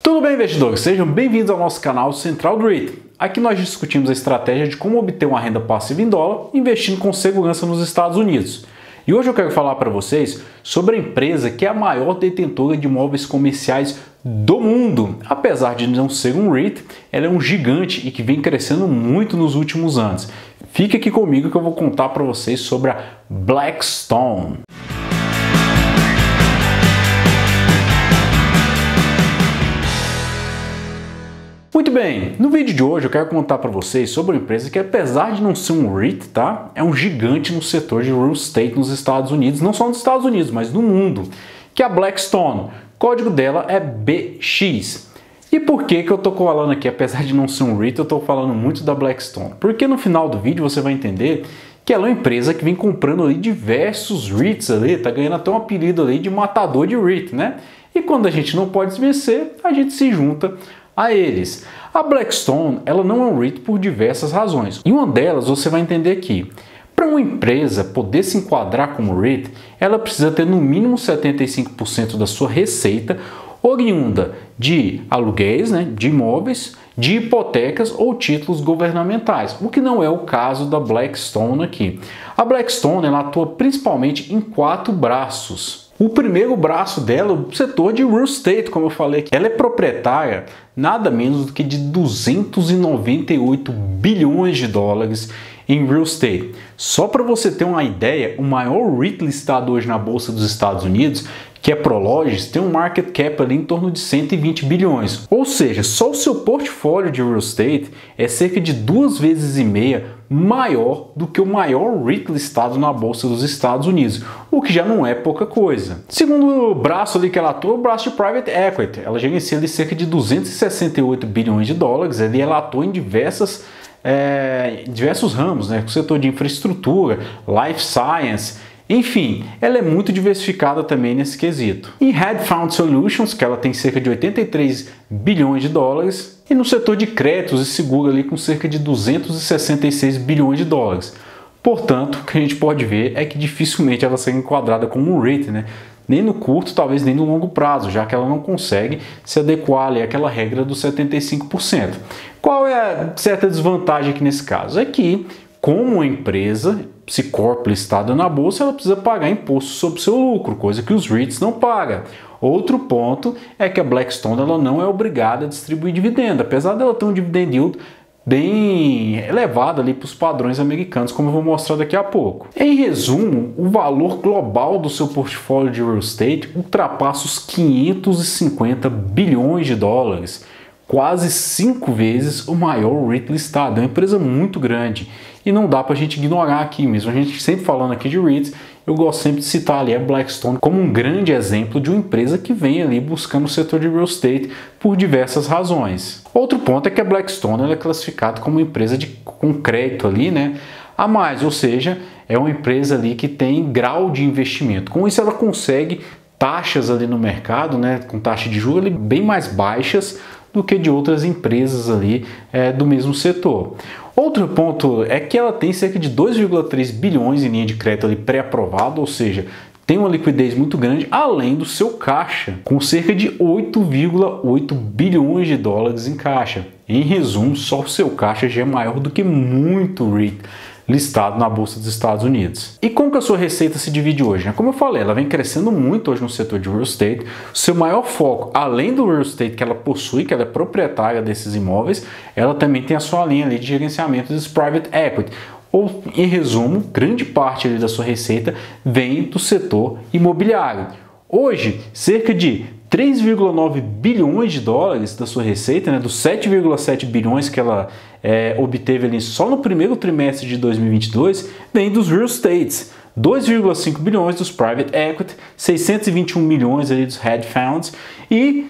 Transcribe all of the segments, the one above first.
Tudo bem, investidores? Sejam bem-vindos ao nosso canal Central do REIT. Aqui nós discutimos a estratégia de como obter uma renda passiva em dólar investindo com segurança nos Estados Unidos. E hoje eu quero falar para vocês sobre a empresa que é a maior detentora de imóveis comerciais do mundo. Apesar de não ser um REIT, ela é um gigante e que vem crescendo muito nos últimos anos. Fique aqui comigo que eu vou contar para vocês sobre a Blackstone. Muito bem, no vídeo de hoje eu quero contar para vocês sobre uma empresa que, apesar de não ser um REIT, tá, é um gigante no setor de real estate nos Estados Unidos, não só nos Estados Unidos, mas no mundo, que é a Blackstone. O código dela é BX. E por que eu estou falando aqui, apesar de não ser um REIT, eu estou falando muito da Blackstone? Porque no final do vídeo você vai entender que ela é uma empresa que vem comprando ali diversos REITs ali, tá ganhando até um apelido ali de matador de REIT, né? E quando a gente não pode se vencer, a gente se junta a eles. A Blackstone, ela não é um REIT por diversas razões. E uma delas você vai entender aqui. Para uma empresa poder se enquadrar como REIT, ela precisa ter no mínimo 75% da sua receita oriunda de aluguéis, né, de imóveis, de hipotecas ou títulos governamentais, o que não é o caso da Blackstone aqui. A Blackstone, ela atua principalmente em 4 braços. O primeiro braço dela, o setor de real estate, como eu falei aqui, ela é proprietária nada menos do que de 298 bilhões de dólares em real estate. Só para você ter uma ideia, o maior REIT listado hoje na Bolsa dos Estados Unidos, que é Prologis, tem um market cap ali em torno de 120 bilhões. Ou seja, só o seu portfólio de real estate é cerca de 2,5 vezes maior do que o maior REIT listado na Bolsa dos Estados Unidos, o que já não é pouca coisa. Segundo braço ali que ela atua, o braço de Private Equity, ela gerencia ali cerca de 268 bilhões de dólares, ali ela atua em diversos ramos, né? O setor de infraestrutura, life science, enfim, ela é muito diversificada também nesse quesito. Em Hedge Fund Solutions, que ela tem cerca de 83 bilhões de dólares, e no setor de créditos e seguro ali com cerca de 266 bilhões de dólares. Portanto, o que a gente pode ver é que dificilmente ela será enquadrada como um REIT, né? Nem no curto, talvez nem no longo prazo, já que ela não consegue se adequar ali àquela regra dos 75%. Qual é a certa desvantagem aqui nesse caso? É que, como uma empresa C-Corp listada na bolsa, ela precisa pagar imposto sobre o seu lucro, coisa que os REITs não pagam. Outro ponto é que a Blackstone ela não é obrigada a distribuir dividendo, apesar dela ter um dividend yield bem elevado ali para os padrões americanos, como eu vou mostrar daqui a pouco. Em resumo, o valor global do seu portfólio de real estate ultrapassa os 550 bilhões de dólares, quase 5 vezes o maior REIT listado. É uma empresa muito grande e não dá para a gente ignorar aqui mesmo. A gente sempre falando aqui de REITs, eu gosto sempre de citar ali a Blackstone como um grande exemplo de uma empresa que vem ali buscando o setor de real estate por diversas razões. Outro ponto é que a Blackstone ela é classificada como uma empresa com crédito ali, né, a mais, ou seja, é uma empresa ali que tem grau de investimento. Com isso ela consegue taxas ali no mercado, né, com taxa de juros ali bem mais baixas do que de outras empresas ali do mesmo setor. Outro ponto é que ela tem cerca de 2,3 bilhões em linha de crédito ali pré-aprovado, ou seja, tem uma liquidez muito grande, além do seu caixa, com cerca de 8,8 bilhões de dólares em caixa. Em resumo, só o seu caixa já é maior do que muito REIT listado na Bolsa dos Estados Unidos. E como que a sua receita se divide hoje? Como eu falei, ela vem crescendo muito hoje no setor de real estate. O seu maior foco, além do real estate que ela possui, que ela é proprietária desses imóveis, ela também tem a sua linha ali de gerenciamento dos private equity. Ou, em resumo, grande parte ali da sua receita vem do setor imobiliário. Hoje, cerca de 3,9 bilhões de dólares da sua receita, né, dos 7,7 bilhões que ela obteve ali só no primeiro trimestre de 2022, vem dos real estates. 2,5 bilhões dos private equity, 621 milhões ali dos hedge funds e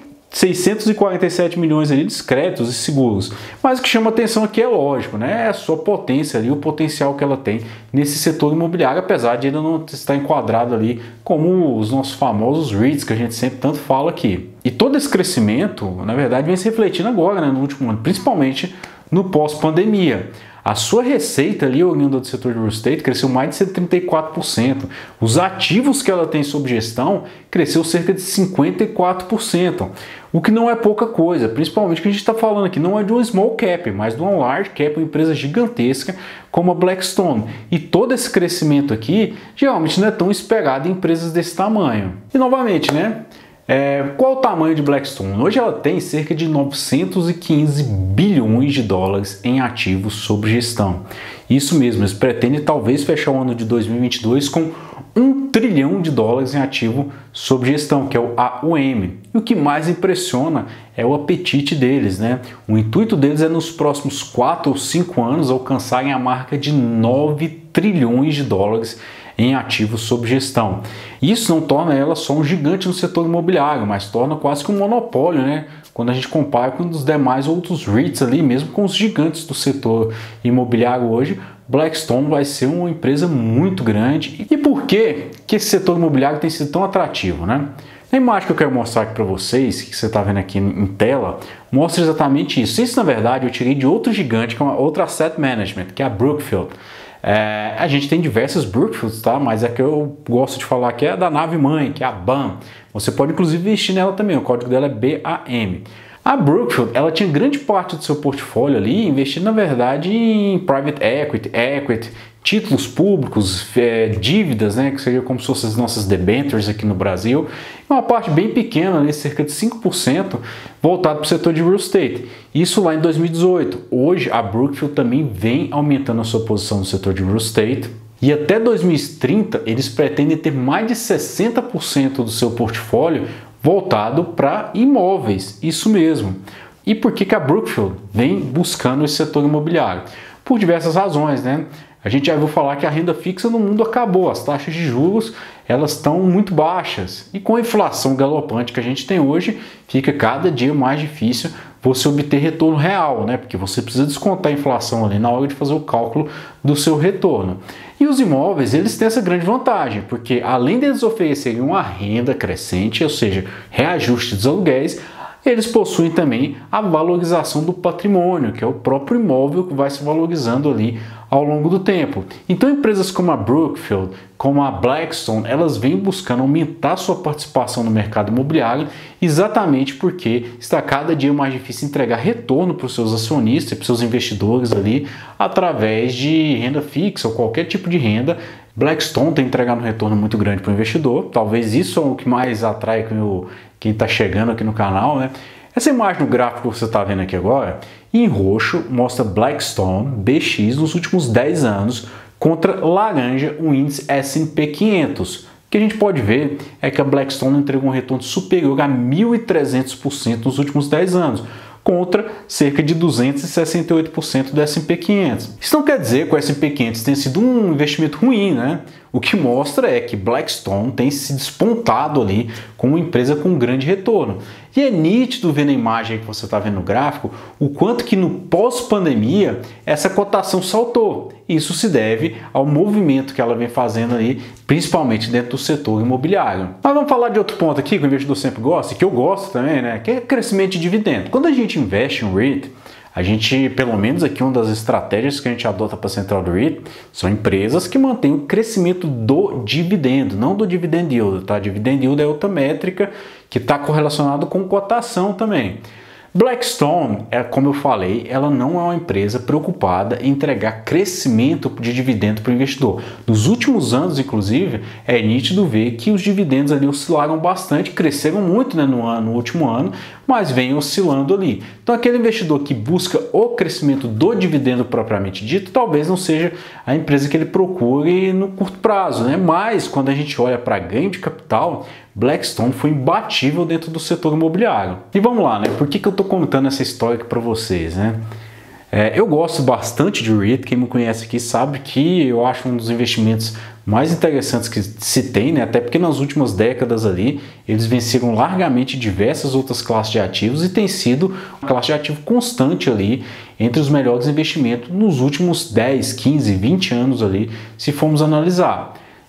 647 milhões ali de créditos e seguros. Mas o que chama atenção aqui é lógico, né? É a sua potência ali, o potencial que ela tem nesse setor imobiliário, apesar de ainda não estar enquadrado ali como os nossos famosos REITs, que a gente sempre tanto fala aqui. E todo esse crescimento, na verdade, vem se refletindo agora, né, no último ano, principalmente no pós-pandemia. A sua receita ali, oriunda do setor de real estate, cresceu mais de 134%. Os ativos que ela tem sob gestão cresceu cerca de 54%, o que não é pouca coisa, principalmente que a gente está falando aqui não é de um small cap, mas de uma large cap, uma empresa gigantesca como a Blackstone. E todo esse crescimento aqui geralmente não é tão esperado em empresas desse tamanho. E novamente, né? Qual o tamanho de Blackstone? Hoje ela tem cerca de 915 bilhões de dólares em ativos sob gestão. Isso mesmo, eles pretendem talvez fechar o ano de 2022 com 1 trilhão de dólares em ativo sob gestão, que é o AUM. E o que mais impressiona é o apetite deles, né? O intuito deles é nos próximos 4 ou 5 anos alcançarem a marca de 9 trilhões de dólares em ativos sob gestão. Isso não torna ela só um gigante no setor imobiliário, mas torna quase que um monopólio, né? Quando a gente compara com os demais outros REITs ali, mesmo com os gigantes do setor imobiliário hoje, Blackstone vai ser uma empresa muito grande. E por que esse setor imobiliário tem sido tão atrativo, né? A imagem que eu quero mostrar aqui para vocês, que você está vendo aqui em tela, mostra exatamente isso. Isso, na verdade, eu tirei de outro gigante, que é uma outra asset management, que é a Brookfield. A gente tem diversas Brookfields, tá? Mas a que eu gosto de falar aqui é a da nave mãe, que é a BAM. Você pode inclusive investir nela também, o código dela é BAM. A Brookfield, ela tinha grande parte do seu portfólio ali investido, na verdade, em private equity, títulos públicos, dívidas, né, que seria como se fossem as nossas debentures aqui no Brasil, e uma parte bem pequena, ali, cerca de 5%, voltado para o setor de real estate. Isso lá em 2018. Hoje, a Brookfield também vem aumentando a sua posição no setor de real estate, e até 2030 eles pretendem ter mais de 60% do seu portfólio voltado para imóveis, isso mesmo. E por que a Brookfield vem buscando esse setor imobiliário? Por diversas razões, né? A gente já ouviu falar que a renda fixa no mundo acabou, as taxas de juros elas estão muito baixas e com a inflação galopante que a gente tem hoje, fica cada dia mais difícil você obter retorno real, né? Porque você precisa descontar a inflação ali na hora de fazer o cálculo do seu retorno. E os imóveis, eles têm essa grande vantagem, porque além deles oferecerem uma renda crescente, ou seja, reajuste dos aluguéis, eles possuem também a valorização do patrimônio, que é o próprio imóvel que vai se valorizando ali ao longo do tempo. Então empresas como a Brookfield, como a Blackstone, elas vêm buscando aumentar sua participação no mercado imobiliário exatamente porque está cada dia mais difícil entregar retorno para os seus acionistas, para os seus investidores ali, através de renda fixa ou qualquer tipo de renda. Blackstone tem entregado um retorno muito grande para o investidor, talvez isso é o que mais atrai quem está chegando aqui no canal, né? Essa imagem no gráfico que você está vendo aqui agora, em roxo, mostra Blackstone BX nos últimos 10 anos contra laranja o índice S&P 500. O que a gente pode ver é que a Blackstone entregou um retorno superior a 1.300% nos últimos 10 anos, contra cerca de 268% do S&P 500. Isso não quer dizer que o S&P 500 tenha sido um investimento ruim, né? O que mostra é que Blackstone tem se despontado ali como uma empresa com grande retorno. E é nítido ver na imagem que você está vendo no gráfico o quanto que no pós-pandemia essa cotação saltou. Isso se deve ao movimento que ela vem fazendo ali, principalmente dentro do setor imobiliário. Mas vamos falar de outro ponto aqui que o investidor sempre gosta, e que eu gosto também, né? Que é crescimento de dividendo. Quando a gente investe em REIT, a gente, pelo menos aqui, uma das estratégias que a gente adota para a central do REIT são empresas que mantêm o crescimento do dividendo, não do dividend yield, tá? Dividend yield é outra métrica que está correlacionado com cotação também. Blackstone, como eu falei, ela não é uma empresa preocupada em entregar crescimento de dividendo para o investidor. Nos últimos anos, inclusive, é nítido ver que os dividendos ali oscilaram bastante, cresceram muito, né, no último ano, mas vem oscilando ali. Então aquele investidor que busca o crescimento do dividendo propriamente dito, talvez não seja a empresa que ele procure no curto prazo, né? Mas quando a gente olha para ganho de capital, Blackstone foi imbatível dentro do setor imobiliário. E vamos lá, né? Por que eu estou contando essa história aqui para vocês, né? Eu gosto bastante de REIT, quem me conhece aqui sabe que eu acho um dos investimentos mais interessantes que se tem, né? Até porque nas últimas décadas ali, eles venceram largamente diversas outras classes de ativos e tem sido uma classe de ativo constante ali entre os melhores investimentos nos últimos 10, 15, 20 anos ali, se formos analisar.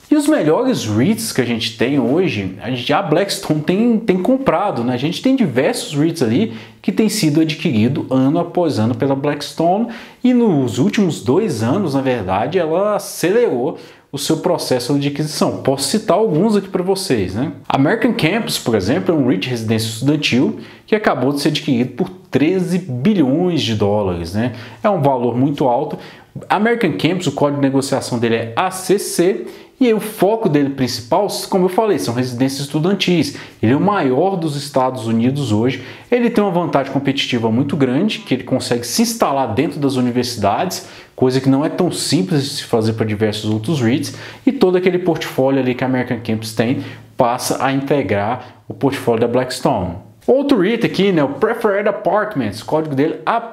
E os melhores REITs que a gente tem hoje, a Blackstone tem comprado, né? A gente tem diversos REITs ali que têm sido adquiridos ano após ano pela Blackstone, e nos últimos 2 anos, na verdade, ela acelerou o seu processo de aquisição. Posso citar alguns aqui para vocês, né? American Campus, por exemplo, é um REIT de residência estudantil que acabou de ser adquirido por 13 bilhões de dólares, né? É um valor muito alto. American Campus, o código de negociação dele é ACC, e o foco dele principal, como eu falei, são residências estudantis. Ele é o maior dos Estados Unidos hoje. Ele tem uma vantagem competitiva muito grande, que ele consegue se instalar dentro das universidades, coisa que não é tão simples de se fazer para diversos outros REITs, e todo aquele portfólio ali que a American Campus tem passa a integrar o portfólio da Blackstone. Outro REIT aqui, né, o Preferred Apartments, o código dele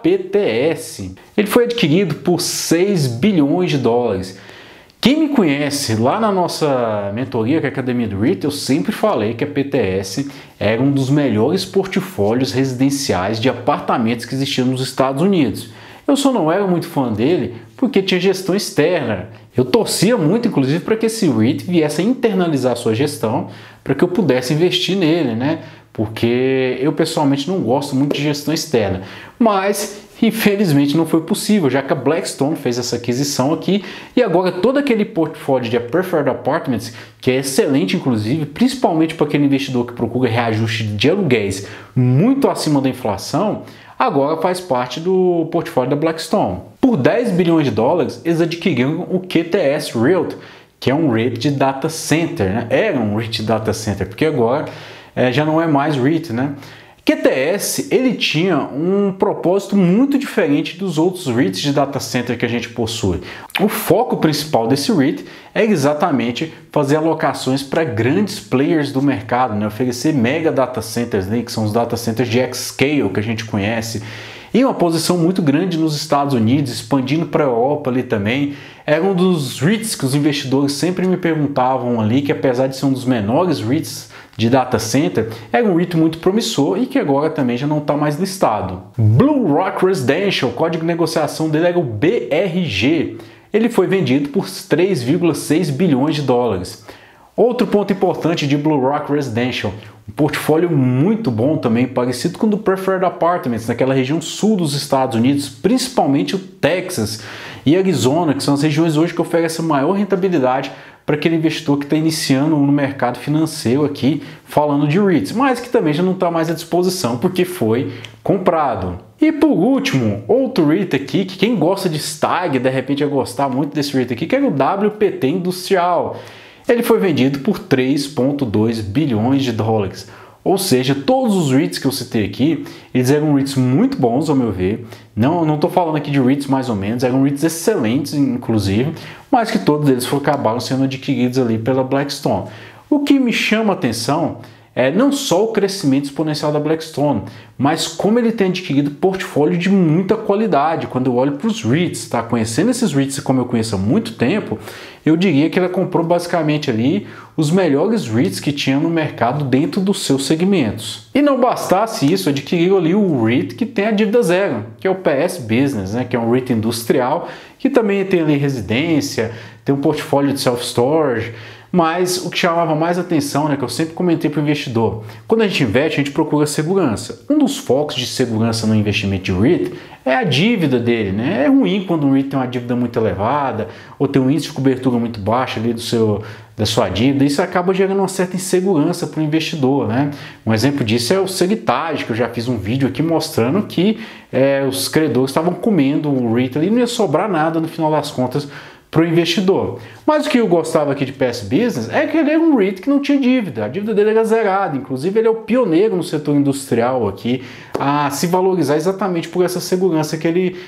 APTS. Ele foi adquirido por 6 bilhões de dólares. Quem me conhece lá na nossa mentoria, que é a Academia do REIT, eu sempre falei que a PTS era um dos melhores portfólios residenciais de apartamentos que existiam nos Estados Unidos. Eu só não era muito fã dele porque tinha gestão externa. Eu torcia muito, inclusive, para que esse REIT viesse a internalizar a sua gestão para que eu pudesse investir nele, né? Porque eu pessoalmente não gosto muito de gestão externa. Mas infelizmente não foi possível, já que a Blackstone fez essa aquisição aqui, e agora todo aquele portfólio de Preferred Apartments, que é excelente inclusive, principalmente para aquele investidor que procura reajuste de aluguéis muito acima da inflação, agora faz parte do portfólio da Blackstone. Por 10 bilhões de dólares, eles adquiriram o QTS Realty, que é um REIT de data center, né? Era um REIT de data center, porque agora já não é mais REIT, né? QTS, ele tinha um propósito muito diferente dos outros REITs de data center que a gente possui. O foco principal desse REIT é exatamente fazer alocações para grandes players do mercado, né? Oferecer mega data centers, né? Que são os data centers de X-Scale que a gente conhece, e uma posição muito grande nos Estados Unidos, expandindo para a Europa ali também. Era um dos REITs que os investidores sempre me perguntavam ali, que apesar de ser um dos menores REITs de data center, era um REIT muito promissor e que agora também já não está mais listado. Blue Rock Residential, o código de negociação dele era o BRG. Ele foi vendido por 3,6 bilhões de dólares. Outro ponto importante de Blue Rock Residential, um portfólio muito bom também, parecido com o do Preferred Apartments, naquela região sul dos Estados Unidos, principalmente o Texas e Arizona, que são as regiões hoje que oferecem maior rentabilidade para aquele investidor que está iniciando no mercado financeiro aqui, falando de REITs, mas que também já não está mais à disposição porque foi comprado. E por último, outro REIT aqui, que quem gosta de STAG, de repente vai gostar muito desse REIT aqui, que é o WPT Industrial. Ele foi vendido por 3,2 bilhões de dólares. Ou seja, todos os REITs que eu citei aqui, eles eram REITs muito bons, ao meu ver. Não estou falando aqui de REITs mais ou menos, eram REITs excelentes, inclusive, mas que todos eles acabaram sendo adquiridos ali pela Blackstone. O que me chama a atenção é não só o crescimento exponencial da Blackstone, mas como ele tem adquirido portfólio de muita qualidade. Quando eu olho para os REITs, tá? Conhecendo esses REITs como eu conheço há muito tempo, eu diria que ela comprou basicamente ali os melhores REITs que tinha no mercado dentro dos seus segmentos. E não bastasse isso, adquiriu ali o REIT que tem a dívida zero, que é o PS Business, né? Que é um REIT industrial, que também tem ali residência, tem um portfólio de self-storage. Mas o que chamava mais atenção, né, que eu sempre comentei para o investidor, quando a gente investe, a gente procura segurança. Um dos focos de segurança no investimento de REIT é a dívida dele, né? É ruim quando um REIT tem uma dívida muito elevada ou tem um índice de cobertura muito baixo ali da sua dívida. Isso acaba gerando uma certa insegurança para o investidor, né? Um exemplo disso é o Seguitage, que eu já fiz um vídeo aqui mostrando que os credores estavam comendo o REIT ali e não ia sobrar nada no final das contas para o investidor. Mas o que eu gostava aqui de PS Business é que ele era um REIT que não tinha dívida, a dívida dele era zerada, inclusive ele é o pioneiro no setor industrial aqui a se valorizar exatamente por essa segurança que ele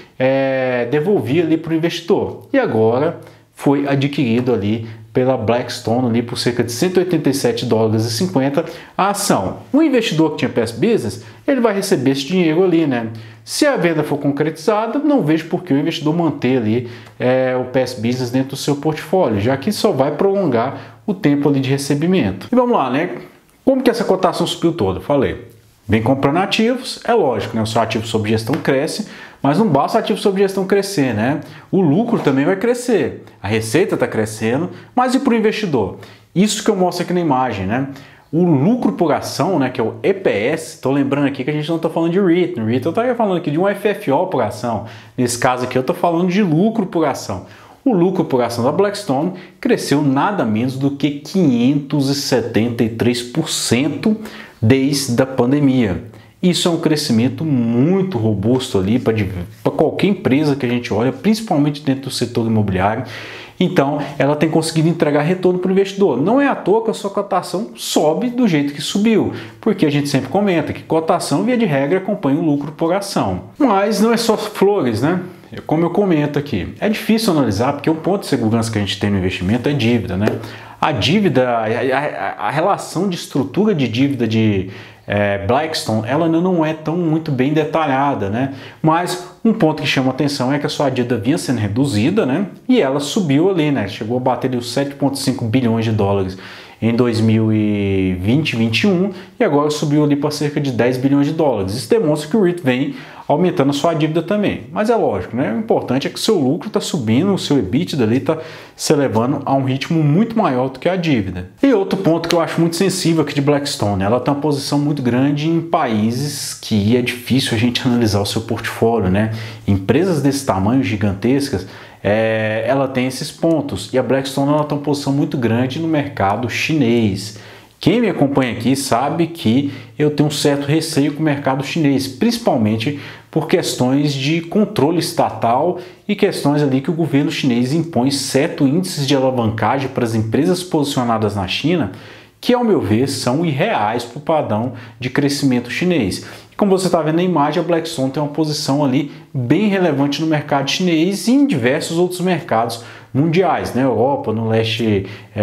devolvia ali para o investidor. E agora foi adquirido ali pela Blackstone ali por cerca de 187 dólares e 50 a ação. O investidor que tinha PS Business, ele vai receber esse dinheiro ali, né? Se a venda for concretizada, não vejo por que o investidor manter ali o PS Business dentro do seu portfólio, já que só vai prolongar o tempo ali de recebimento. E vamos lá, né? Como que essa cotação subiu toda? Falei, vem comprando ativos, é lógico, né? O seu ativo sob gestão cresce, Mas não basta o ativo sob gestão crescer, né? O lucro também vai crescer, a receita está crescendo, mas e para o investidor? Isso que eu mostro aqui na imagem, né? O lucro por ação, né, que é o EPS, estou lembrando aqui que a gente não está falando de REIT. No REIT eu estaria falando aqui de um FFO por ação. Nesse caso aqui eu estou falando de lucro por ação. O lucro por ação da Blackstone cresceu nada menos do que 573% desde a pandemia. Isso é um crescimento muito robusto ali para qualquer empresa que a gente olha, principalmente dentro do setor imobiliário. Então, ela tem conseguido entregar retorno para o investidor. Não é à toa que a sua cotação sobe do jeito que subiu, porque a gente sempre comenta que cotação, via de regra, acompanha o lucro por ação. Mas não é só flores, né? Como eu comento aqui, é difícil analisar porque o ponto de segurança que a gente tem no investimento é dívida, né? A dívida, a relação de estrutura de dívida de Blackstone, ela ainda não é tão muito bem detalhada, né? Mas um ponto que chama atenção é que a sua dívida vinha sendo reduzida, né? E ela subiu ali, né? Chegou a bater os 7,5 bilhões de dólares em 2020 e 2021 e agora subiu ali para cerca de 10 bilhões de dólares. Isso demonstra que o REIT vem aumentando a sua dívida também. Mas é lógico, né? O importante é que o seu lucro está subindo, o seu EBITDA ali está se elevando a um ritmo muito maior do que a dívida. E outro ponto que eu acho muito sensível aqui de Blackstone, ela tem uma posição muito grande em países que é difícil a gente analisar o seu portfólio, né? Empresas desse tamanho, gigantescas, ela tem esses pontos. E a Blackstone ela tem uma posição muito grande no mercado chinês. Quem me acompanha aqui sabe que eu tenho um certo receio com o mercado chinês, principalmente por questões de controle estatal e questões ali que o governo chinês impõe certo índices de alavancagem para as empresas posicionadas na China, que ao meu ver são irreais para o padrão de crescimento chinês. Como você está vendo na imagem, a Blackstone tem uma posição ali bem relevante no mercado chinês e em diversos outros mercados mundiais, na Europa, no leste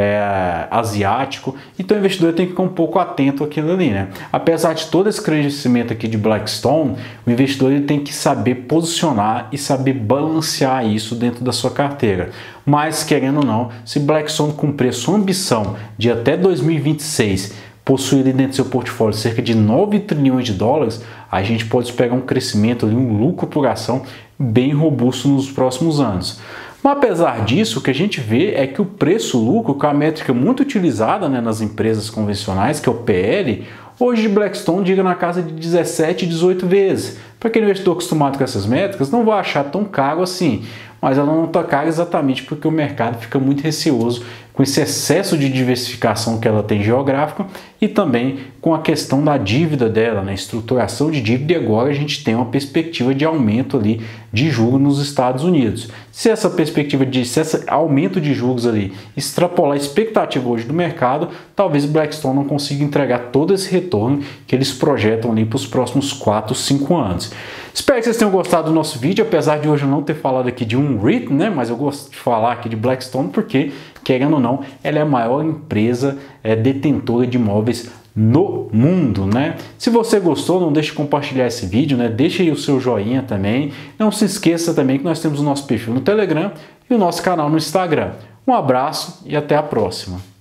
asiático. Então o investidor tem que ficar um pouco atento àquilo ali, né? Apesar de todo esse crescimento aqui de Blackstone, o investidor ele tem que saber posicionar e saber balancear isso dentro da sua carteira. Mas, querendo ou não, se Blackstone cumprir a sua ambição de até 2026 possuir dentro do seu portfólio cerca de 9 trilhões de dólares, a gente pode esperar um crescimento, um lucro por ação bem robusto nos próximos anos. Mas apesar disso, o que a gente vê é que o preço-lucro, que é uma métrica muito utilizada, né, nas empresas convencionais, que é o PL, hoje de Blackstone diga na casa de 17, 18 vezes. Para aquele investidor acostumado com essas métricas, não vai achar tão caro assim, mas ela não está cara exatamente porque o mercado fica muito receoso com esse excesso de diversificação que ela tem geográfica e também com a questão da dívida dela, né? Estruturação de dívida, e agora a gente tem uma perspectiva de aumento ali de juros nos Estados Unidos. Se essa perspectiva se esse aumento de juros ali extrapolar a expectativa hoje do mercado, talvez o Blackstone não consiga entregar todo esse retorno que eles projetam ali para os próximos 4, 5 anos. Espero que vocês tenham gostado do nosso vídeo, apesar de hoje eu não ter falado aqui de um REIT, né? Mas eu gosto de falar aqui de Blackstone porque, querendo ou não, ela é a maior empresa detentora de imóveis no mundo, né? Se você gostou, não deixe de compartilhar esse vídeo, né? Deixe aí o seu joinha também. Não se esqueça também que nós temos o nosso perfil no Telegram e o nosso canal no Instagram. Um abraço e até a próxima.